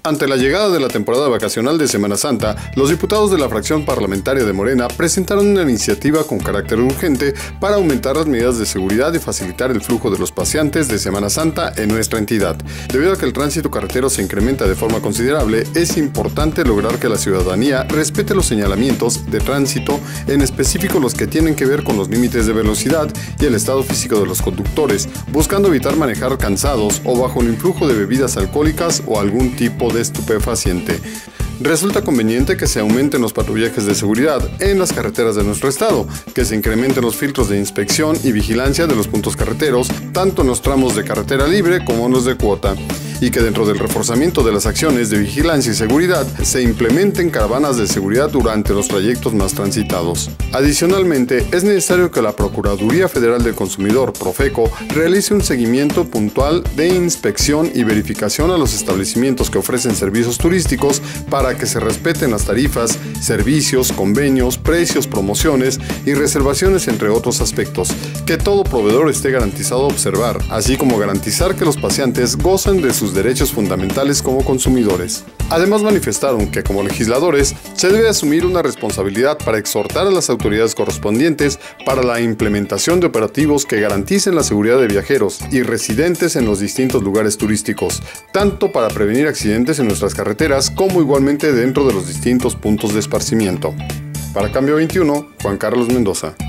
Ante la llegada de la temporada vacacional de Semana Santa, los diputados de la fracción parlamentaria de Morena presentaron una iniciativa con carácter urgente para aumentar las medidas de seguridad y facilitar el flujo de los paseantes de Semana Santa en nuestra entidad. Debido a que el tránsito carretero se incrementa de forma considerable, es importante lograr que la ciudadanía respete los señalamientos de tránsito, en específico los que tienen que ver con los límites de velocidad y el estado físico de los conductores, buscando evitar manejar cansados o bajo el influjo de bebidas alcohólicas o algún tipo de estupefaciente. Resulta conveniente que se aumenten los patrullajes de seguridad en las carreteras de nuestro estado, que se incrementen los filtros de inspección y vigilancia de los puntos carreteros, tanto en los tramos de carretera libre como en los de cuota, y que dentro del reforzamiento de las acciones de vigilancia y seguridad se implementen caravanas de seguridad durante los trayectos más transitados. Adicionalmente, es necesario que la Procuraduría Federal del Consumidor, Profeco, realice un seguimiento puntual de inspección y verificación a los establecimientos que ofrecen servicios turísticos para que se respeten las tarifas, servicios, convenios, precios, promociones y reservaciones, entre otros aspectos, que todo proveedor esté garantizado a observar, así como garantizar que los paseantes gozan de sus derechos fundamentales como consumidores. Además, manifestaron que como legisladores se debe asumir una responsabilidad para exhortar a las autoridades correspondientes para la implementación de operativos que garanticen la seguridad de viajeros y residentes en los distintos lugares turísticos, tanto para prevenir accidentes en nuestras carreteras como igualmente dentro de los distintos puntos de esparcimiento. Para Cambio 21, Juan Carlos Mendoza.